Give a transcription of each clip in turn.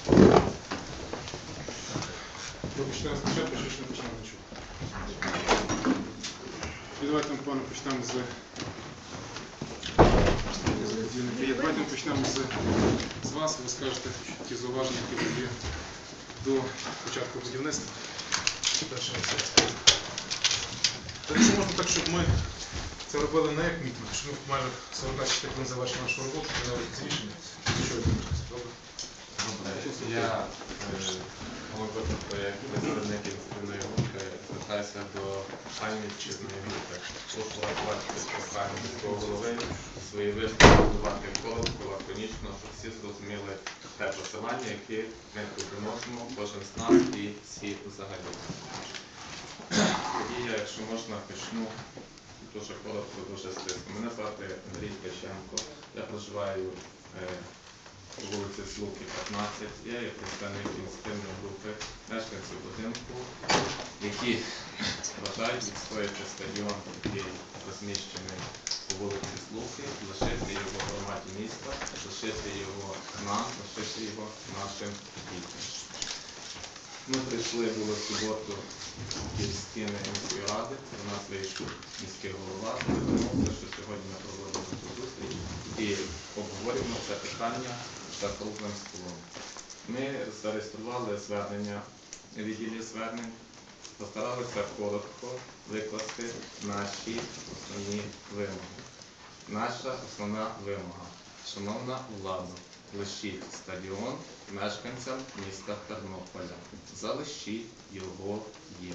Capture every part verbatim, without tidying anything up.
Ми почнемо спочатку, що ж не почнемо нічого. І давайте, напевно, почнемо з... Давайте ми почнемо з, з вас. Ви скажете ті зауваження, які були до початку будівництва. Перше місце. Якщо можна так, щоб ми це робили не як мітинг, щоб ми майже сорок шість хвилин завершили нашу роботу, це рішення. Що ви думаєте? Добре? Я голови проєкту «Представник інститутної групи» звертаюся до пані Чизної групи. Прошу врахувати прохання міського голови, свої виступи будувати коротко, лаконічно, щоб всі зрозуміли те посилання, яке ми тут виносимо, кожен з нас і всі взагалі. Тоді я, якщо можна, почну дуже коротко, дуже стисло. Мене звати Андрій Ткаченко, я проживаю по вулиці Слуки, п'ятнадцять. Я є представник ініціативної групи мешканців будинку, які бажають відстояти стадіон, який розміщений по вулиці Слуки, лишити його в громаді міста, лишити його нам, лишити його нашим дітям. Ми прийшли було в суботу під стіни міської ради, до нас вийшов міський голова, домовився, що сьогодні ми проводимо цю зустріч і обговорюємо це питання за круглим столом. Ми зареєстрували звернення, відділі звернень, постаралися коротко викласти наші основні вимоги. Наша основна вимога. Шановна влада, лишіть стадіон мешканцям міста Тернополя. Залишіть його їм.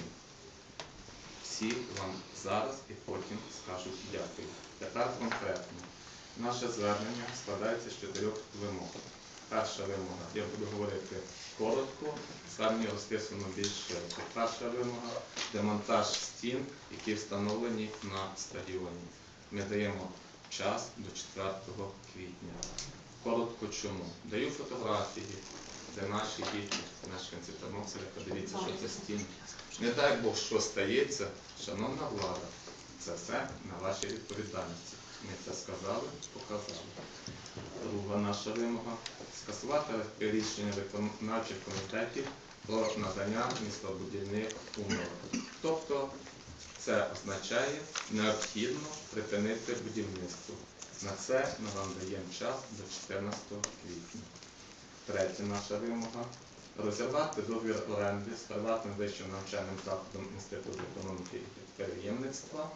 Всі вам зараз і потім скажуть дякую. Тепер конкретно. Наше звернення складається з чотирьох вимог. Перша вимога, я буду говорити коротко, звернення розписано більш широко. Перша вимога – демонтаж стін, які встановлені на стадіоні. Ми даємо час до четвертого квітня. Коротко чому? Даю фотографії, де наші діти, мешканці Тернополя, подивіться, що це стіни. Не дай Бог, що стається, шановна влада, це все на вашій відповідальності. Ми це сказали, показали. Друга наша вимога – скасувати рішення виконавчих комітетів про надання містобудівних умов. Тобто це означає необхідно припинити будівництво. На це ми вам даємо час до чотирнадцятого квітня. Третя наша вимога – розірвати договір оренди з приватним вищим навчальним закладом Інституту економіки і підприємництва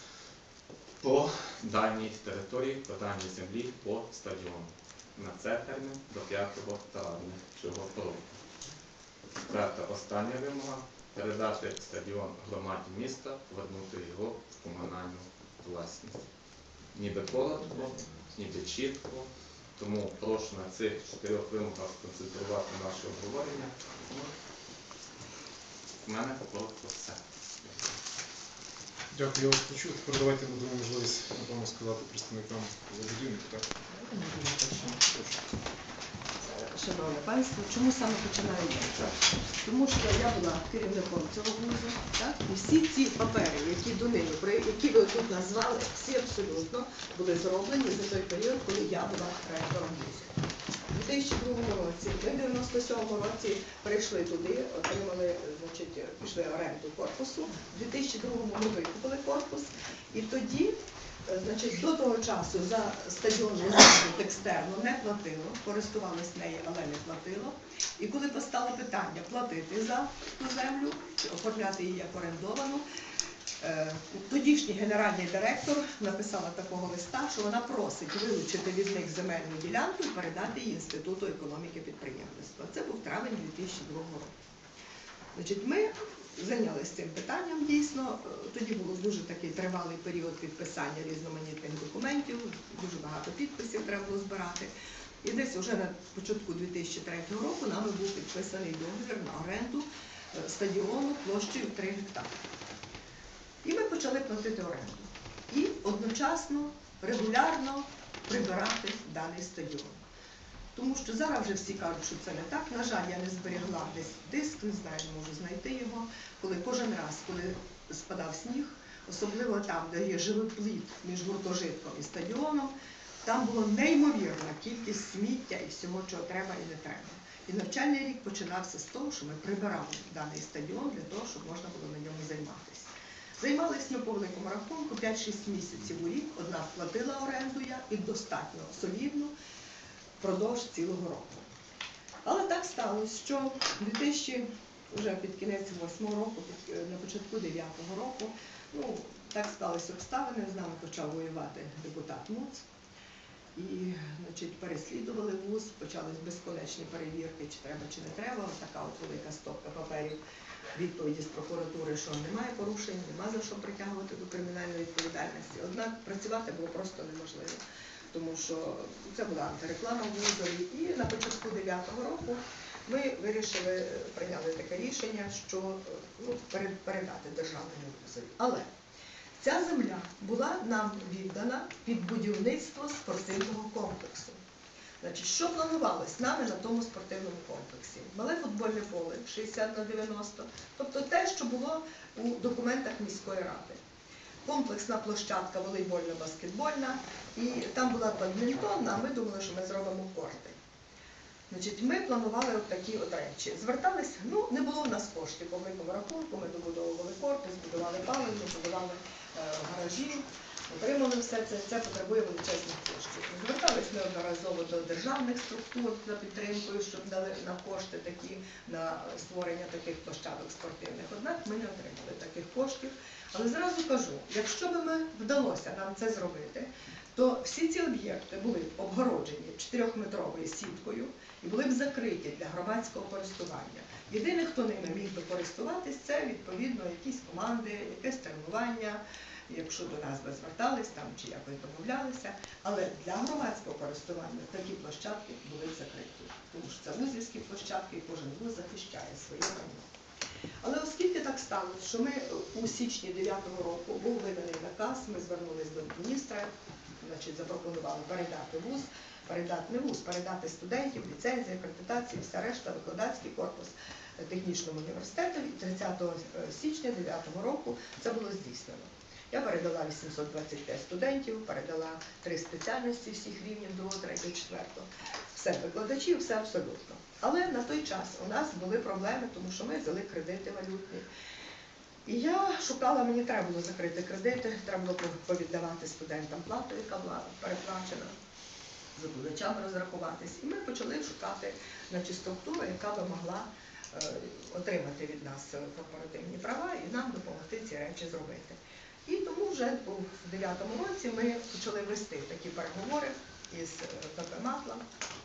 по даній території, по даній землі, по стадіону. На це термін до п'ятого травня цього року. Четверта, остання вимога – передати стадіон громаді міста, повернути його в комунальну власність. Ніби коротко, ніби чітко, тому прошу на цих чотирьох вимогах сконцентрувати наше обговорення. У мене коротко все. Дякую, я вас почув. Тепер давайте надамо можливість, напевно, сказати представникам будівника. Так? Шановне панство, чому саме починаю я? Тому що я була керівником цього вузу, так? І всі ці папери, які до нині, які ви тут назвали, всі абсолютно були зроблені за той період, коли я була ректором вузу. У дві тисячі другому році, ми в дев'яносто сьомому році прийшли туди, отримали, значить, пішли оренду корпусу. У дві тисячі другому ми викупили корпус, і тоді, значить, до того часу за стадіонну землю екстерну не платило, користувалися нею, але не платило. І коли постало питання платити за ту землю, оформляти її як орендовану, тодішній генеральний директор написала такого листа, що вона просить вилучити від них земельну ділянку і передати її Інституту економіки і підприємництва. Це був травень дві тисячі другого року. Значить, ми зайнялися цим питанням дійсно. Тоді був дуже такий тривалий період підписання різноманітних документів, дуже багато підписів треба було збирати. І десь вже на початку дві тисячі третього року нами був підписаний договір на оренду стадіону площею три гектари. І ми почали платити оренду. І одночасно, регулярно прибирати даний стадіон. Тому що зараз вже всі кажуть, що це не так. На жаль, я не зберігла десь диск, не знаю, не можу знайти його. Коли кожен раз, коли спадав сніг, особливо там, де є живопліт між гуртожитком і стадіоном, Там була неймовірна кількість сміття і всього, чого треба і не треба. І навчальний рік починався з того, що ми прибирали даний стадіон для того, щоб можна було на ньому займатися. Займалися ми по великому рахунку п'ять-шість місяців у рік, однак платила оренду я і достатньо солідно впродовж цілого року. Але так сталося, що дві тисячі, вже під кінець восьмого року, під, на початку дев'ятого року, ну, так сталися обставини, з нами почав воювати депутат Муц. І, значить, переслідували вуз, почались безконечні перевірки, чи треба, чи не треба. Ось така от велика стопка паперів, відповіді з прокуратури, що немає порушень, нема за що притягувати до кримінальної відповідальності. Однак працювати було просто неможливо, тому що це була антиреклама в вузові. І на початку дев'ятого року ми вирішили, прийняли таке рішення, що ну, передати державному вузові. Але ця земля була нам віддана під будівництво спортивного комплексу. Значить, що планувалось нами на тому спортивному комплексі? Мале футбольне поле шістдесят на дев'яносто, тобто те, що було у документах міської ради. Комплексна площадка волейбольно-баскетбольна, і там була бадмінтонна, а ми думали, що ми зробимо корти. Значить, ми планували от такі от речі. Звертались, ну, не було в нас коштів по великому рахунку, ми добудовували корпус, будували паливну, будували е, гаражі, отримали все це, це потребує величезних коштів. Звертались неодноразово до державних структур за підтримкою, щоб дали нам кошти такі на створення таких площадок спортивних. Однак ми не отримали таких коштів. Але зразу кажу, якщо б ми вдалося нам це зробити, то всі ці об'єкти були б обгороджені чотирьохметровою сіткою і були б закриті для громадського користування. Єдине, хто ними міг би користуватись, це, відповідно, якісь команди, якесь тренування, якщо до нас би звертались там чи якось домовлялися. Але для громадського користування такі площадки були б закриті. Тому що це вузівські площадки, і кожен вуз захищає своє майно. Але оскільки так сталося, що ми у січні дев'ятого року був виданий наказ, ми звернулися до міністра, значить, запропонували передати вуз, передати не вуз, передати студентів, ліцензії, акредитації, вся решта, викладацький корпус технічному університету. І тридцятого січня дев'ятого року це було здійснено. Я передала вісімсот двадцять п'ять студентів, передала три спеціальності всіх рівнів, другого, третього, четвертого. Все викладачів, все абсолютно. Але на той час у нас були проблеми, тому що ми взяли кредити валютні. І я шукала, мені треба було закрити кредити, треба було повіддавати студентам плату, яка була переплачена, з викладачами розрахуватись. І ми почали шукати, значить, структуру, яка би могла е, отримати від нас корпоративні права і нам допомогти ці речі зробити. І тому вже у дев'ятому році ми почали вести такі переговори із ПП «Матла»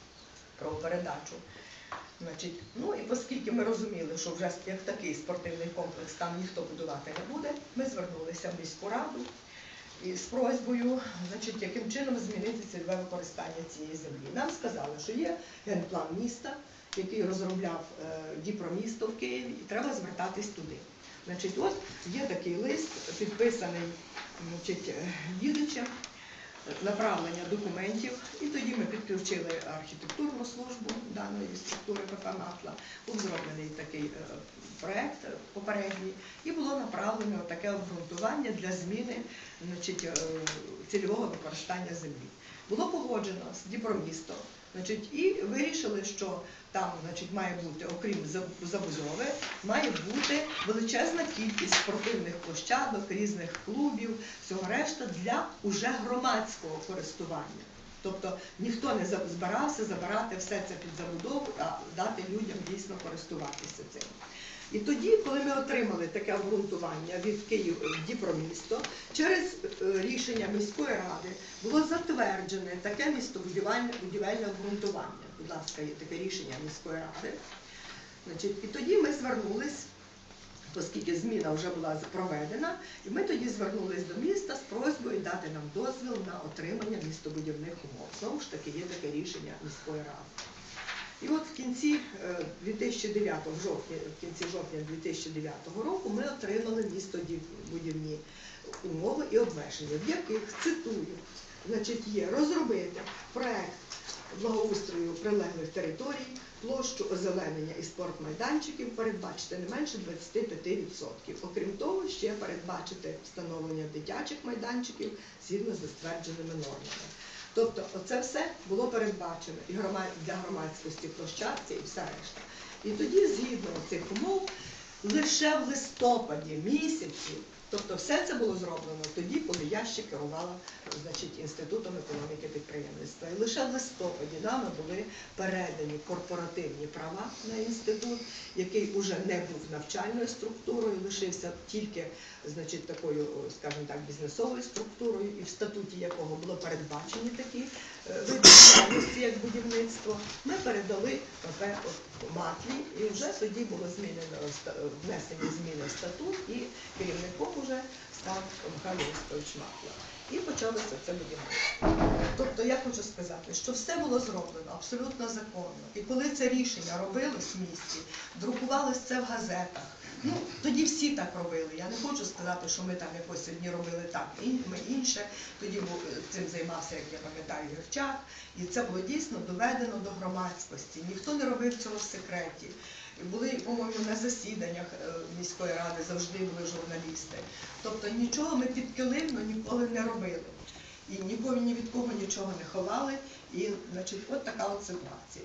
про передачу. Значить, ну і оскільки ми розуміли, що вже як такий спортивний комплекс там ніхто будувати не буде, ми звернулися в міську раду і з просьбою, значить, яким чином змінити цільове використання цієї землі. Нам сказали, що є генплан міста, який розробляв е, Дніпромісто в Києві, і треба звертатись туди. Значить, от є такий лист, підписаний, значить, Дідичем, направлення документів, і тоді ми підключили архітектурну службу даної структури ПП «Матла», був зроблений такий е, проєкт попередній, і було направлено таке обґрунтування для зміни, значить, е, цільового використання землі. Було погоджено з Дніпромістом, значить, і вирішили, що там, значить, має бути, окрім забудови, має бути величезна кількість спортивних площадок, різних клубів, всього решта для уже громадського користування. Тобто ніхто не збирався забирати все це під забудову, а дати людям дійсно користуватися цим. І тоді, коли ми отримали таке обґрунтування від Києва Дніпромісто, через рішення міської ради було затверджене таке містобудівельне будівельне обґрунтування. Будь ласка, є таке рішення міської ради. Значить, і тоді ми звернулись, оскільки зміна вже була проведена, і ми тоді звернулись до міста з просьбою дати нам дозвіл на отримання містобудівних умов. Знову ж таки, є таке рішення міської ради. І от в кінці дві тисячі дев'ятого, в жовтні, в кінці жовтня дві тисячі дев'ятого року ми отримали містобудівні умови і обмеження, в яких, цитую, значить, є розробити проект благоустрою прилеглих територій, площу озеленення і спортмайданчиків передбачити не менше двадцять п'ять відсотків. Окрім того, ще передбачити встановлення дитячих майданчиків згідно з затвердженими нормами. Тобто оце все було передбачено і грома- для громадськості площадці і все решта. І тоді, згідно цих умов, лише в листопаді місяці, тобто все це було зроблено тоді, коли я ще керувала, значить, Інститутом економіки підприємництва. І лише в листопаді нами були передані корпоративні права на інститут, який уже не був навчальною структурою, лишився тільки, значить, такою, скажімо так, бізнесовою структурою, і в статуті якого було передбачені такі е, види діяльності, як будівництво. Ми передали ПП от Матлі, і вже тоді було змінено, ста- внесені зміни в статут, і керівником уже став Михайло Військович Матла. І почалося це будівництво. Тобто я хочу сказати, що все було зроблено абсолютно законно. І коли це рішення робилось в місті, друкувалось це в газетах. Ну, тоді всі так робили. Я не хочу сказати, що ми там якось одні робили так, і ми інше. Тоді був- цим займався, як я пам'ятаю, Гірчак. І це було дійсно доведено до громадськості. Ніхто не робив цього в секреті. І були, по-моєму, на засіданнях е, міської ради завжди були журналісти. Тобто нічого ми підкилимно ніколи не робили. І нікого ні від кого нічого не ховали. І, значить, от така от ситуація.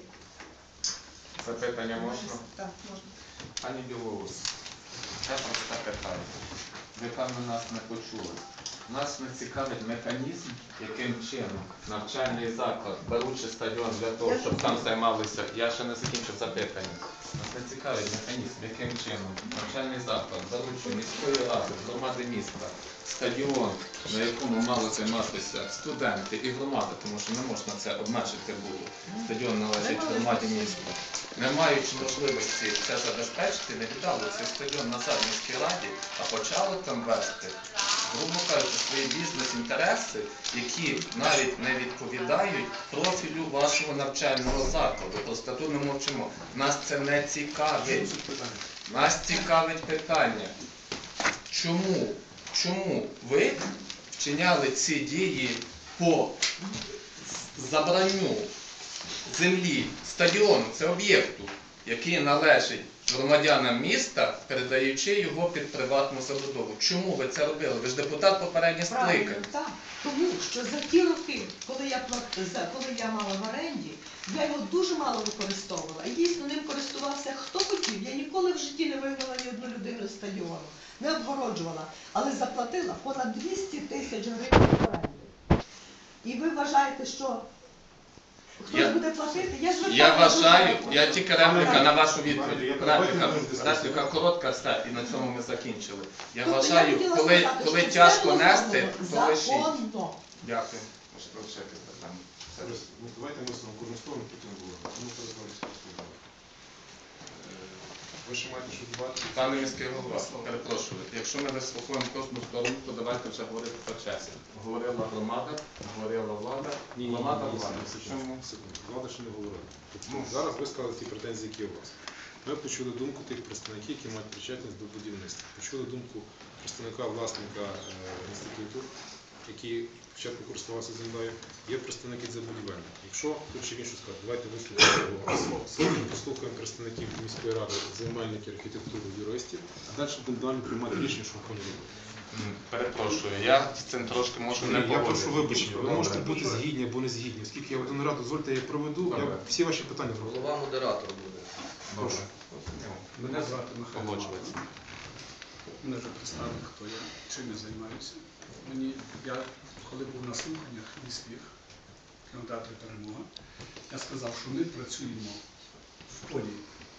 Запитання можна? Так, можна. Пані Білоус, це просте питання. Ви, певно, нас не почули. Нас не цікавить механізм, яким чином навчальний заклад, беручи стадіон для того, щоб там займалися, я ще не закінчив запитання. Нас не цікавить механізм, яким чином навчальний заклад, беручи міської ради, громади міста, стадіон, на якому мали займатися студенти і громади, тому що не можна це обмежити було. Стадіон належить громаді міста. Не маючи можливості це забезпечити, не віддали цей стадіон назад міській раді, а почали там вести, грубо кажучи, свої бізнес-інтереси, які навіть не відповідають профілю вашого навчального закладу. Просто тут ми мовчимо. Нас це не цікавить. Нас цікавить питання, чому, чому ви вчиняли ці дії по забранню землі, стадіону, це об'єкту, який належить громадянам міста, передаючи його під приватну забудову. Чому ви це робили? Ви ж депутат попередніх Правильно, скликань. так. Тому що за ті роки, коли я, плат- за- коли я мала в оренді, я його дуже мало використовувала. І дійсно ним користувався хто хотів. Я ніколи в житті не вигнала ні одну людину з стадіону. Не обгороджувала, але заплатила понад двісті тисяч гривень оренди. І ви вважаєте, що хтось Я- буде платити? Я, звертаюся Я до вважаю, вас. я тільки репліка на вашу Я відповідь. давайте Репліка, ми дискусію. репліка коротка, все, і на цьому ми закінчили. Я Тобто вважаю, хотіла коли, сказати, коли що це тяжко було нести, зроблено то лишіть. законно. Дякую. Можете лишити питання. Все. Ну, давайте ми в кожну сторону, потім говоримо. Ну, переговоримо. Ви ще маєте що додати? Пане міський голова, перепрошую, якщо ми вислухаємо кожну сторону, то давайте вже говорити по часі. Говорила громада, говорила влада, громада, влада. Чому? Секунду. Влада ще не говорила. Тобто, Ну. зараз ви сказали ті претензії, які у вас. Ми почули думку тих представників, які мають причетність до будівництва. Почули думку представника власника е, інституту, який спочатку користувався землею. Є представники за будівельник. Якщо тут ще інше сказати, давайте вислухаємо його. Сьогодні послухаємо представників міської ради, земельників, архітектури, юристів, а далі будемо далі приймати рішення, що ми робимо. М, Перепрошую, я з цим трошки можу не Я прошу погодитися. вибачення, ви Добре. можете бути згідні або не згідні. Оскільки я один раз, дозвольте, я проведу, я Добре. всі ваші питання зроблю. Голова модератор буде. Добре. Мене звати Михайло. Погоджується. Мене вже представили, хто я, чим я займаюся. Мені, я, коли був на слуханнях міських кінотеатру «Перемога», я сказав, що ми працюємо в полі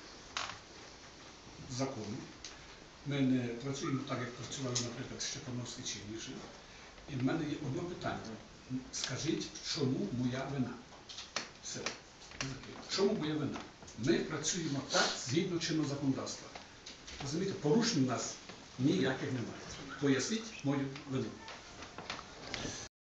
закону. Ми не працюємо так, як працювали, наприклад, Щепановський чи інші. І в мене є одне питання. Скажіть, чому моя вина? Все. Чому моя вина? Ми працюємо так, згідно чинного законодавства. Розумієте, порушень у нас ніяких немає. Поясніть мою вину.